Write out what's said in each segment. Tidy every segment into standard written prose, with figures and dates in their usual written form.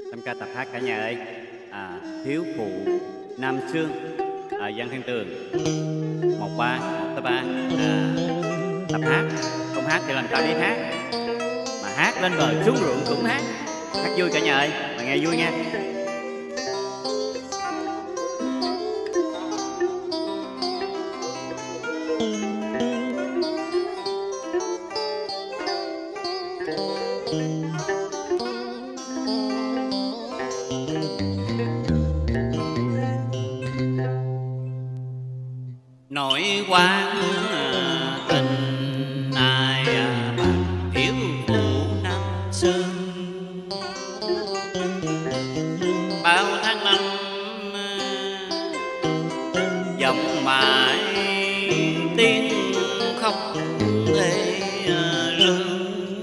Tham ca tập hát cả nhà ơi. Thiếu phụ Nam Sương, Văn Thiên Tường, 1 3 tập hát. Không hát thì làm sao biết hát, mà hát lên bờ xuống ruộng cũng hát. Hát vui cả nhà ơi, mà nghe vui nha. Nỗi quan tình ai bằng thiếu phụ Nam Sơn, bao tháng năm giọng mãi tiếng khóc thê lương.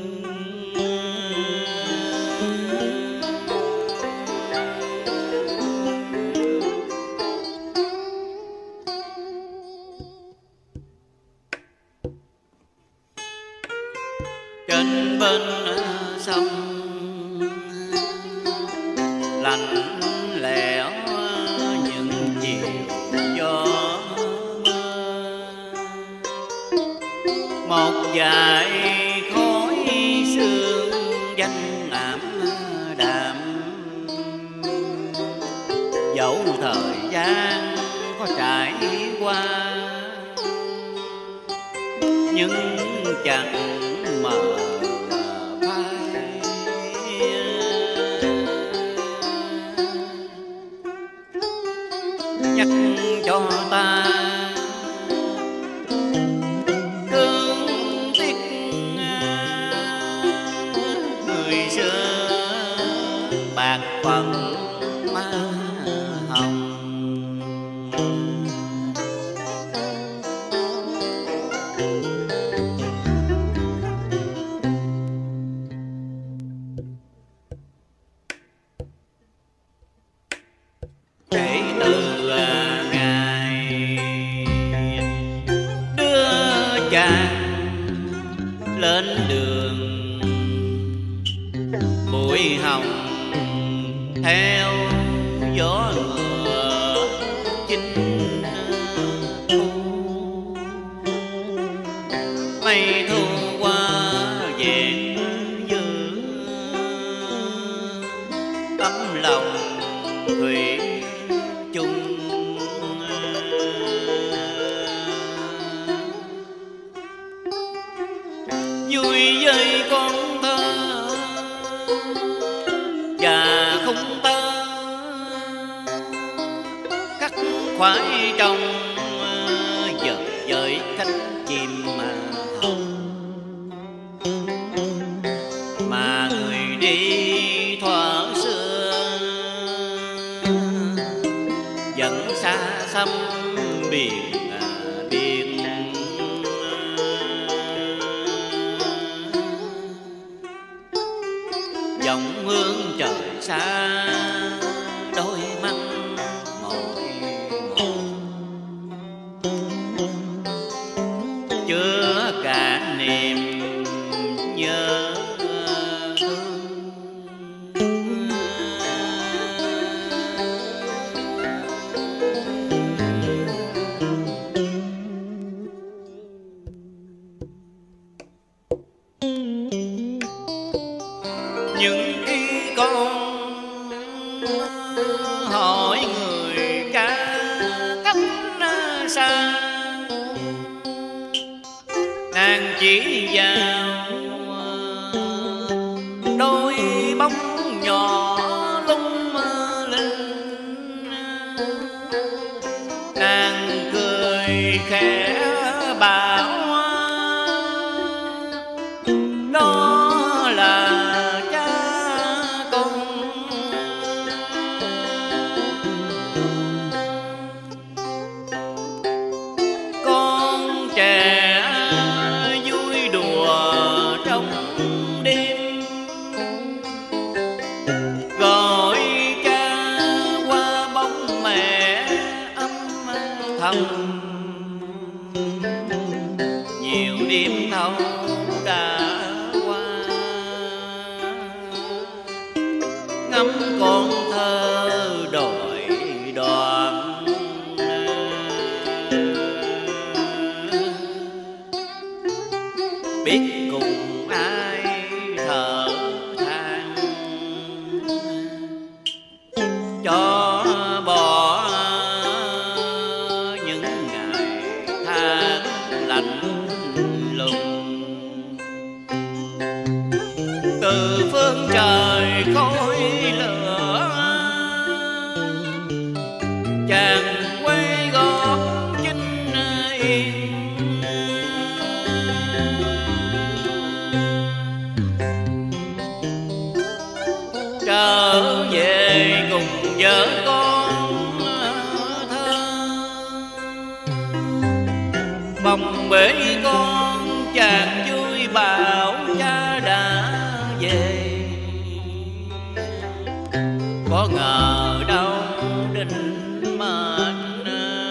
Trên bên sông lạnh lẽo những chiều gió mưa, một vài khói sương danh ảm đạm. Dẫu thời gian có trải qua nhưng chẳng mờ phai, nhắc cho ta thương tiếc người xưa bạc phận má hồng. Kể từ ngày đưa chàng lên đường, bụi hồng theo gió ngựa chinh thu. Mây thu qua vẹn dư tấm lòng thủy chung. Vui với con thơ và không tơ cắt khoái trong giật với cánh chim mà hồng. Mà người đi thuở xưa vẫn xa xăm biển biên. Dòng hương trời xa đôi mắt ngồi chứa cả niềm nhớ thương. Những khi con hỏi người ca cách xa, nàng chỉ vào đôi bóng nhỏ lung linh. Nàng cười khẽ bảo đó là cha con. Con trẻ vui đùa trong đêm, gọi cha qua bóng mẹ âm thầm. Nhiều đêm thâu đã qua, ngắm con thơ đòi đoạn, biết cùng ai thở than cho bỏ những ngày tháng lạnh lùng. Từ phương trời khói lửa chàng quay gót chinh yên, trở về cùng vợ con thơ. Bồng bế con chàng vui bảo cha đã về, có ngờ đâu định mệnh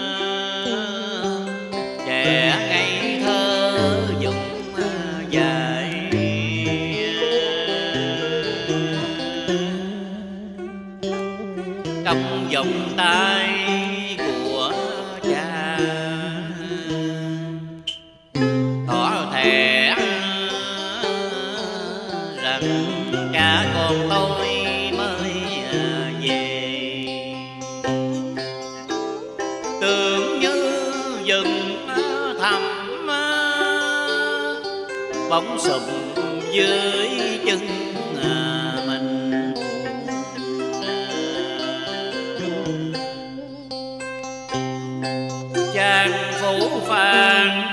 trẻ ngây thơ dùng dài. Trong vòng tay của cha tỏ thẻ rằng cha con tôi mới về. Tưởng như rừng thẳm bóng sụp dưới chân mình. Chàng phủ phàng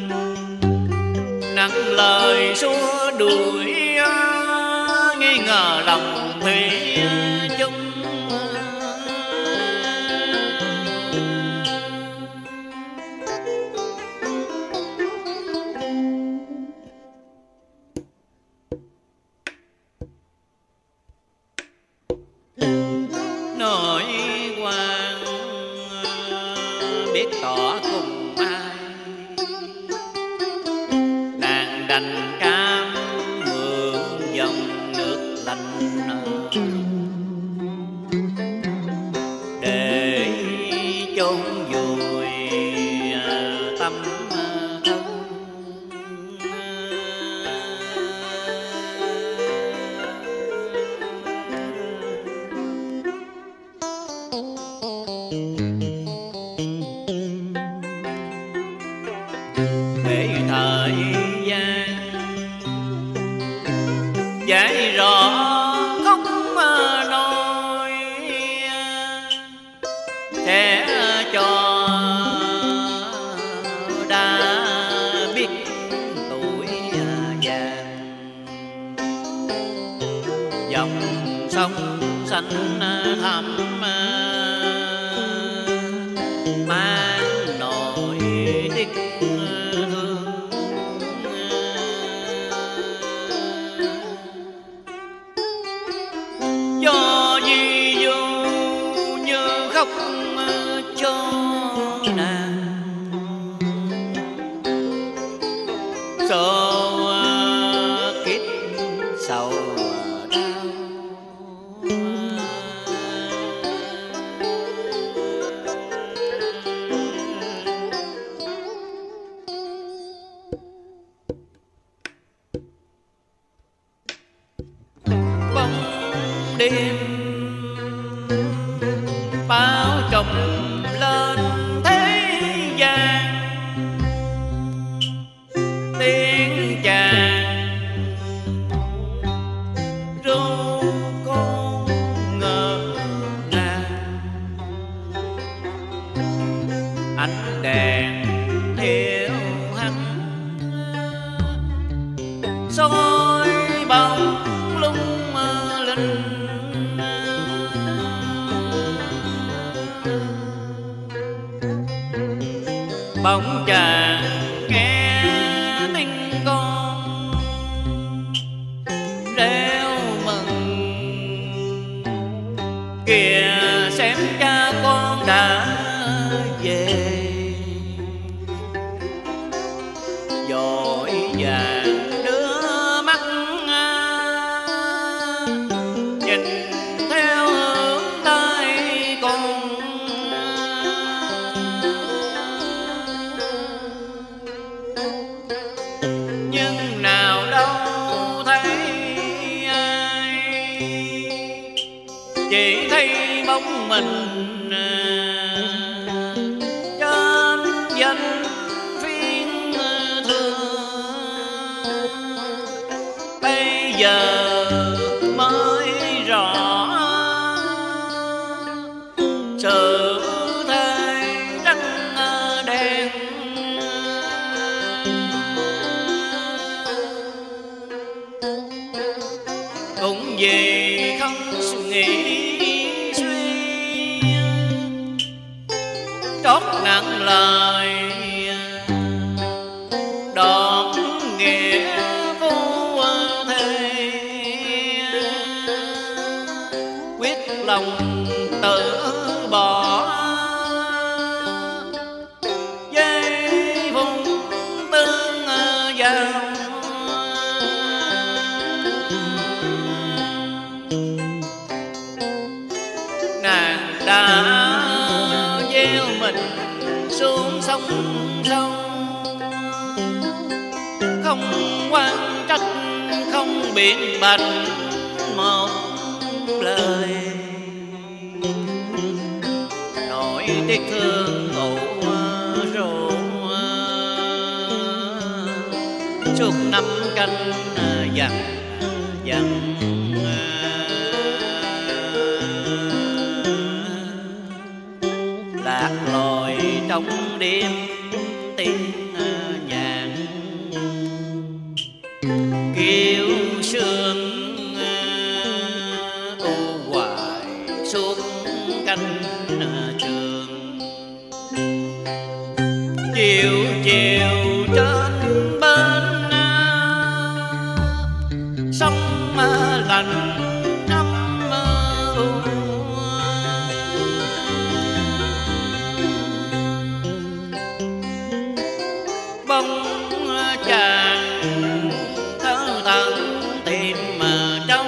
nặng lời xua đuổi, nghi ngờ lòng thủy chung. Nỗi quan biết tỏ cùng ai, nàng đành cam mượn dòng nước lạnh để chôn vùi tâm thân. Để thời gian giải rõ khóc nói, sẽ cho đã biết tuổi vàng. Dòng sông xanh thẳm mang nỗi tiếc thương. Do gì dù như khóc cho nàng, số kiếp sầu đau. Bóng đêm bao trùm lên thế gian, tiếng chàng ru con ngỡ ngàng. Ánh đèn thiêu hắt soi bóng lung linh. Bóng chàng nghe tiếng con reo mừng, kìa xem cha con đã về. Vội vàng đưa mắt nhìn chỉ thấy bóng mình trên danh phiên thương. Bây giờ mới rõ sự thế trắng đen. Cũng vì không nghĩ suy trót nặng lời đón nghĩa vô thề, quyết lòng tự bỏ dây vùng tương giao. Nàng đã gieo mình xuống sông sâu, không quan trách không biện bạch một lời. Nỗi tiếc thương ủ rũ suốt năm canh dằn dằn. Lạc lối trong đêm tiếng nhàn kêu sương u hoài suốt cánh trường. Chiều chiều trên bên sông lạnh bông chàng thơ thẩn tìm trong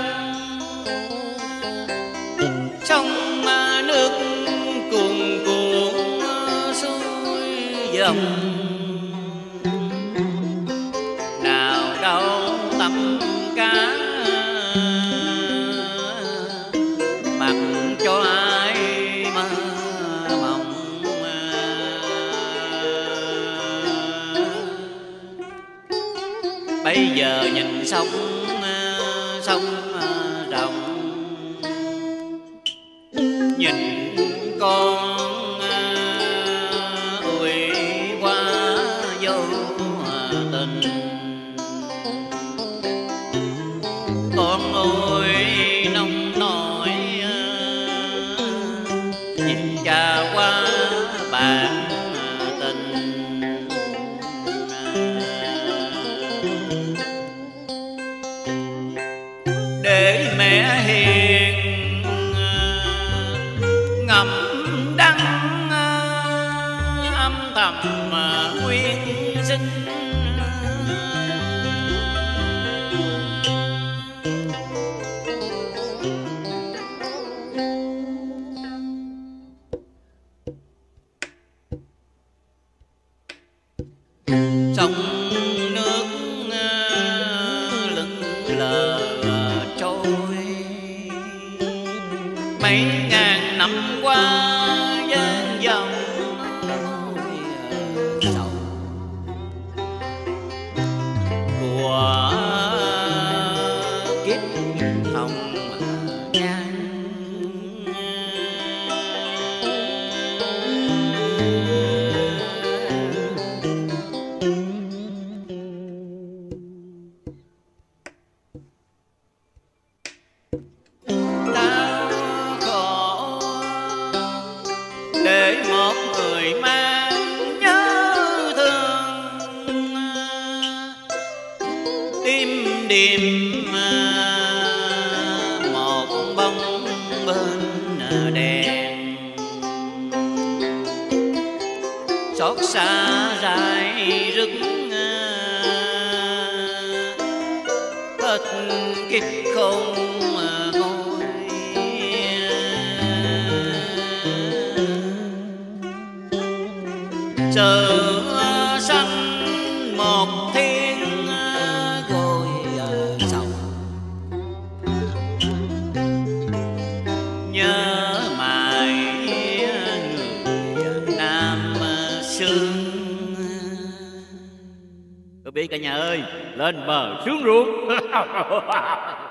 sông nước cuồn cuộn xuôi dòng. Nào đâu tắm cá mặc cho ai mơ mộng. Bây giờ nhìn sông rộng, nhìn con ui qua vô tình. Con ôi nông nổi nhìn cha qua bạn tình. Để mẹ hiền ngậm đắng âm thầm quyên sinh. Sông nước lững lờ trôi mấy ngàn năm qua gian dòng sầu của kiếp hồng nhan. Để một người mang nhớ thương tim đêm một bóng bên đèn xót xa dài rứt hết kiếp không sự sanh một thiên gôi sầu. Nhớ Chuẩn bị cả nhà ơi, lên bờ xuống ruộng.